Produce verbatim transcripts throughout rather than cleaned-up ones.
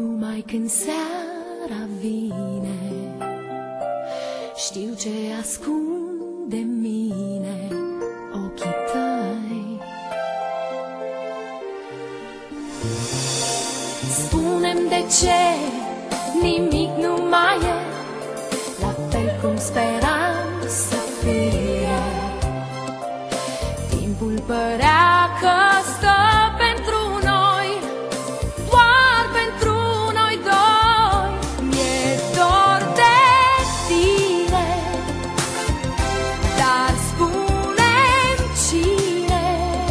Numai când seara vine, știu ce ascunde mine ochii tăi. Spune-mi de ce nimic nu mai e la fel cum speram să fie. Timpul părea că stă pentru noi, doar pentru noi doi. Mi-e dor de tine, dar spune-mi cine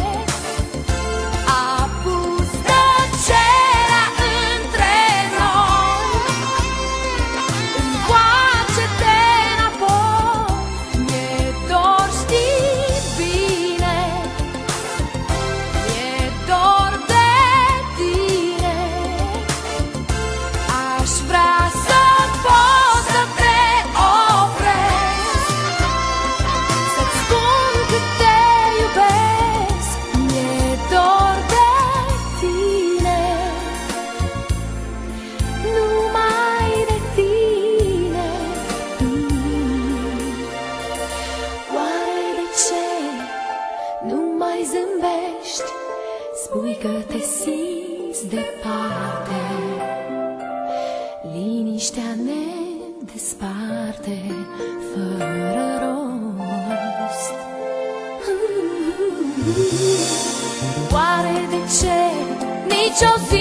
a pus tăcerea între noi. Încoace-te înapoi, mi-e dor, știi bine, mi-e dor de tine. Aș vrea să pot să te opresc, să-ți spun cât te iubesc. Mi-e dor de tine, numai de tine. Oare de ce nu mai zâmbești? Spui că te simți departe, liniștea ne desparte fără rost. Oare de ce nici o zi